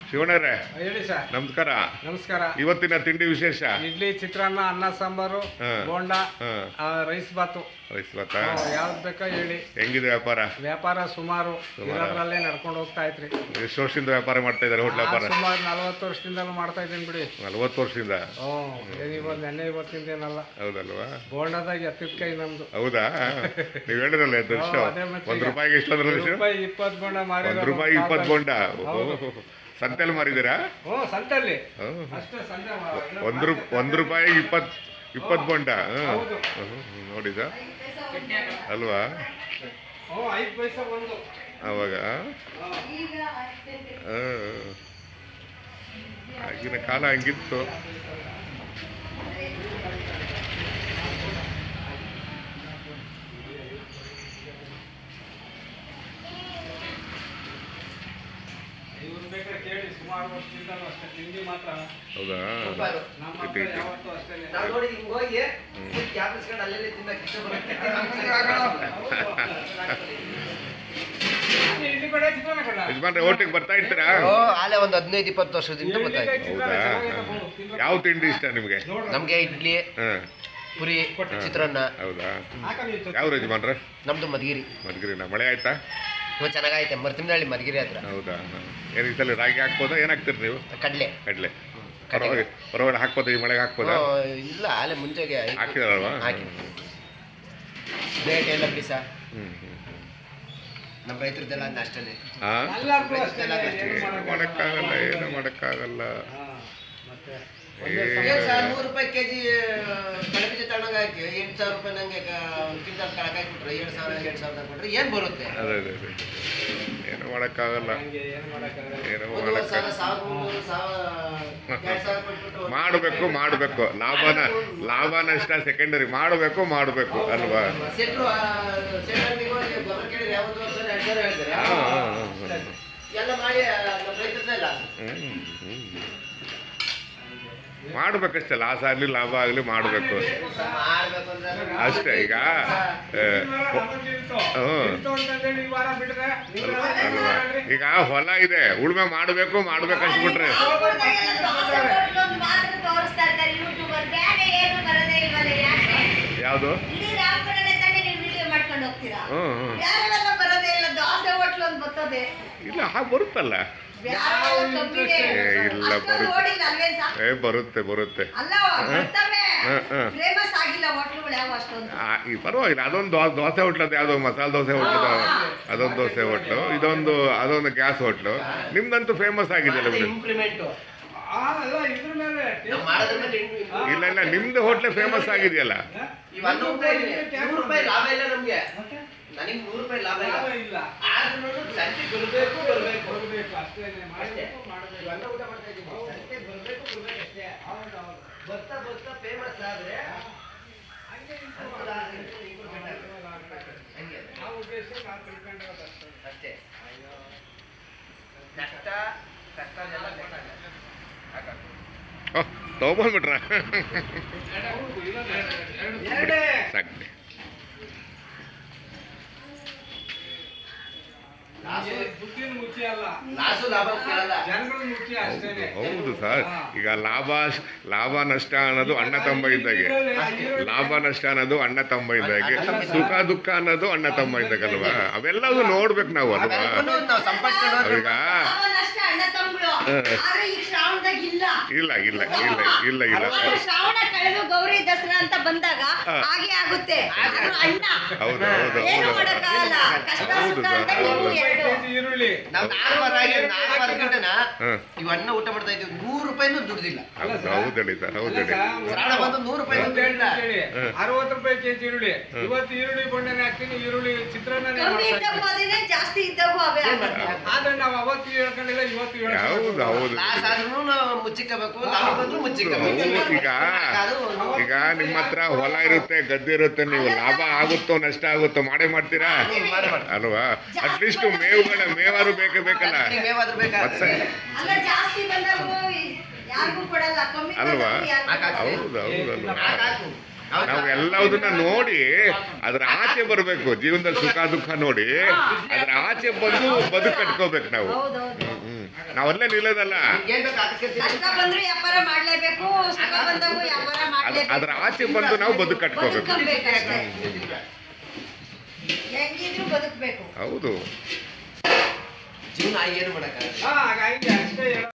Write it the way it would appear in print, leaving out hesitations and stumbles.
ಶಿವಣ್ಣರೇ ಹೇಳಿ ಸರ್. ನಮಸ್ಕಾರ. ನಮಸ್ಕಾರ. ಇವತ್ತಿನ ತಿಂಡಿ ವಿಶೇಷ ಇಡ್ಲಿ, ಚಿತ್ರಾನ್ನ, ಅನ್ನ ಸಾಂಬಾರು, ಬೋಂಡ, ರೈಸ್ ಬಾತು. ರೈಸ್ ಬಾತಾ ಯಾವ್ದು ಬೇಕಾ ಹೇಳಿ. ಹೆಂಗಿದೆ ವ್ಯಾಪಾರ? ವ್ಯಾಪಾರ ಸುಮಾರು ಇರೋದ್ರಲ್ಲೇ ನಡ್ಕೊಂಡು ಹೋಗ್ತಾ ಇದ್ರಿ. ಎಷ್ಟು ವರ್ಷದಿಂದ ವ್ಯಾಪಾರ ಮಾಡ್ತಾ ಇದ್ದಾರೆ ಹೋಟ್ಲ್ ವ್ಯಾಪಾರ? ಸುಮಾರು 40 ವರ್ಷದಿಂದಲೂ ಮಾಡ್ತಾ ಇದ್ದೀನಿ ಬಿಡಿ. 40 ವರ್ಷದಿಂದ? ನೆನ್ನೆ ಇವತ್ತಿಂದ ಏನಲ್ಲ. ಹೌದಲ್ವಾ? ಬೋಂಡದಾಗ ಎತ್ತಿದ ಕೈ ನಮ್ದು. ಹೌದಾ? ನೀವು ಹೇಳಿರಲ್ಲ ದೃಶ್ಯ ₹1 ಎಷ್ಟು ಅಂದ್ರೆ ₹20 ಬೋಂಡ ಮಾರಿ. ₹1 20 ಬೋಂಡ ಸಂತೆಯಲ್ಲಿ ಮಾರಿದ್ದೀರಾ? ಸಂತೆಯಲ್ಲಿ ₹1 20 ಬೋಂಡ ನೋಡಿದ ಅಲ್ವಾ? ಅವಾಗ ಆಗಿನ ಕಾಲ ಹಂಗಿತ್ತು. ಹೌದಾ? ಯಜಮಾನ್ರೆ ಓಟಿಗೆ ಬರ್ತಾ ಇರ್ತೀರಾ? ಅಲ್ಲೇ ಒಂದು 15-20 ವರ್ಷದಿಂದ ಬರ್ತಾ ಇದ್ದೀವಿ. ಹೌದಾ? ಯಾವ ತಿಂಡಿ ಇಷ್ಟ ನಿಮಗೆ? ನಮ್ಗೆ ಇಡ್ಲಿ, ಪುರಿ, ಚಿತ್ರಾನ್ನ. ಹೌದಾ? ಯಾವ ಯಜಮಾನ್ರೆ? ನಮ್ದು ಮಧುಗಿರಿ. ಮಧುಗಿರಿನ? ಮಳೆ ಆಯ್ತಾ? ಚೆನ್ನಾಗೈತೆ. ಮರ್ತಿಮನಹಳ್ಳಿ ಮಧುಗಿರಿ ಹತ್ರ. ಹೌದಾ? ಏನು ಇದರಲ್ಲಿ ರಾಗಿ ಹಾಕ್ಬೋದಾ? ಏನು ಹಾಕ್ತೀರಿ ನೀವು? ಕಡಲೆ. ಹೊರಗಡೆ ಹಾಕ್ಬೋದಾ? ಈ ಮಳೆಗೆ ಹಾಕ್ಬೋದಾ? ಇಲ್ಲ, ಅಲ್ಲೇ ಮುಂಚೆಗೆ ಹಾಕಿದಾರಲ್ವಾ? ಹಾಕಿ ರೇಟ್ ಎಲ್ಲ ಬಿಸ. ನಮ್ಮ ರೈತರದ್ದೆಲ್ಲ ಅಷ್ಟೇ. ಮಾಡೋಕ್ಕಾಗಲ್ಲ, ಏನು ಮಾಡೋಕ್ಕಾಗಲ್ಲ. ₹100 ಕೆಜಿ ಕಳೆ ಬೀಜ ತಗೊಂಡಾಗ ಹಾಕಿ ₹8,000 ನಂಗೆ ಕ್ವಿಂಟಲ್ ಕಳಕ್ ಹಾಕ್ಬಿಟ್ರೆ 7,000 ಕೊಟ್ರೆ ಏನ್ ಬರುತ್ತೆ? ಅದೇ ಏನು ಮಾಡೋಕ್ಕಾಗಲ್ಲ. ಮಾಡಬೇಕು ಲಾಭ ನಷ್ಟ ಸೆಕೆಂಡರಿ. ಮಾಡಬೇಕು ಅಲ್ವಾ? ಮಾಡ್ಬೇಕಷ್ಟೇ. ಲಾಸ್ ಆಗಲಿ ಲಾಭ ಆಗಲಿ ಮಾಡಬೇಕು ಅಷ್ಟೇ. ಈಗ ಈಗ ಹೊಲ ಇದೆ, ಉಳುಮೆ ಮಾಡಬೇಕು ಅನ್ಸ್ಬಿಟ್ರೆ ಯಾವುದು? ಇಲ್ಲ, ಹಾಗೆ ಬರುತ್ತಲ್ಲ. ಇಲ್ಲ, ಬರುತ್ತೆ ಪರವಾಗಿಲ್ಲ. ಅದೊಂದು ದೋಸೆ ಹೋಟ್ಲದ, ಯಾವುದೋ ಮಸಾಲೆ ದೋಸೆ ಹೋಟ್ಲದ, ಅದೊಂದು ದೋಸೆ ಹೋಟ್ಲು, ಅದೊಂದು ಗ್ಯಾಸ್ ಹೋಟ್ಲು. ನಿಮ್ದಂತೂ ಫೇಮಸ್ ಆಗಿದೆಯಲ್ಲ ಬಿಡಿ. ಇಲ್ಲ, ನಿಮ್ದು ಹೋಟ್ಲೆ ಫೇಮಸ್ ಆಗಿದೆಯಲ್ಲ. ನನಗೆ ₹100 ಲಾಭ ಇಲ್ಲ. ಸಂತೆ ಬರಬೇಕು ಅಷ್ಟೇ. ಊಟ ಮಾಡ್ತಾ ಇದ್ದೀವಿ. ಸಂತೆ ಬರಬೇಕು ಅಷ್ಟೇ. ಬರ್ತಾ ಫೇಮಸ್ ಆದ್ರೆ ಅಷ್ಟೇ. ಕಷ್ಟ ತಗೊಂಡ್ಬಿಟ್ರ ಸಾಕು. ಹೌದು ಸರ್. ಈಗ ಲಾಭ ನಷ್ಟ ಅನ್ನೋದು ಅಣ್ಣ ತಮ್ಮ ಇದ್ದಾಗೆ. ಸುಖ ದುಃಖ ಅನ್ನೋದು ಅಣ್ಣ ತಮ್ಮ ಇದ್ದಾಗಲ್ವಾ? ಅವೆಲ್ಲವೂ ನೋಡ್ಬೇಕು ನಾವು ಅಲ್ವಾ? ಈಗ ಇಲ್ಲ ಶ್ರಾವಣ ಕಳೆದು ಗೌರಿ ದಸರಾ ಅಂತ ಬಂದಾಗ ಹಾಗೆ ಆಗುತ್ತೆ. ಈರುಳ್ಳಿ ಇವನ್ನ ಊಟ ಮಾಡ್ತಾ ಇದ್ದೀವಿ. ₹100 ದುಡ್ದಿಲ್ಲ. ₹60 ಕೆಜಿ ಈರುಳ್ಳಿ. ಇವತ್ತು ಈರುಳ್ಳಿ ಬೋಂಡನೆ ಹಾಕ್ತೀನಿ, ಈರುಳ್ಳಿ ಚಿತ್ರಾನ್ನ ಜಾಸ್ತಿ ಇದ್ದಾಗೂ ಆದ್ರೆ ನಾವು ಅವತ್ತು ಹೇಳ್ಕೊಂಡಿಲ್ಲ, ಇವತ್ತು ಮುಚ್ಚಿಕ್ಕಬೇಕು. ಈಗ ನಿಮ್ಮ ಹತ್ರ ಹೊಲ ಇರುತ್ತೆ, ಗದ್ದೆ ಇರುತ್ತೆ. ನೀವು ಲಾಭ ಆಗುತ್ತೋ ನಷ್ಟ ಆಗುತ್ತೋ ಮಾಡೇ ಮಾಡ್ತೀರಾ ಅಲ್ವಾ? ಅಟ್ಲೀಸ್ಟ್ ಮೇವಾರು ಬೇಕಲ್ಲ ಅಲ್ವಾ? ನಾವೆಲ್ಲದನ್ನ ನೋಡಿ ಅದ್ರ ಆಚೆ ಬರಬೇಕು. ಜೀವನದಲ್ಲಿ ಸುಖ ದುಃಖ ನೋಡಿ ಅದ್ರ ಆಚೆ ಬಂದು ಬದುಕು ಕಟ್ಕೋಬೇಕು ನಾವು. ನಾವಲ್ಲೇ ನಿಲ್ಲೋದಲ್ಲ. ಏನ್ ಬೇಕು ಹಾಕಿಸ್ಕೊತೀವಿ. ಕಷ್ಟ ಬಂದ್ರು ವ್ಯಾಪಾರ ಮಾಡ್ಲೇಬೇಕು, ಸುಖ ಬಂದಾಗೂ ವ್ಯಾಪಾರ ಮಾಡ್ಲೇಬೇಕು. ಅದ್ರ ಆಚೆ ಬಂದು ನಾವು ಬದುಕು ಕಟ್ಕೋಬೇಕು. ಬದುಕಬೇಕಷ್ಟೇ. ಹೆಂಗಿದ್ರು ಬದುಕಬೇಕು. ಹೌದು. ಜೀವನ ಏನು ಮಾಡಕ್ಕಾಗಲ್ಲ. ಹಾಗಾಗಿ ಅಷ್ಟೇ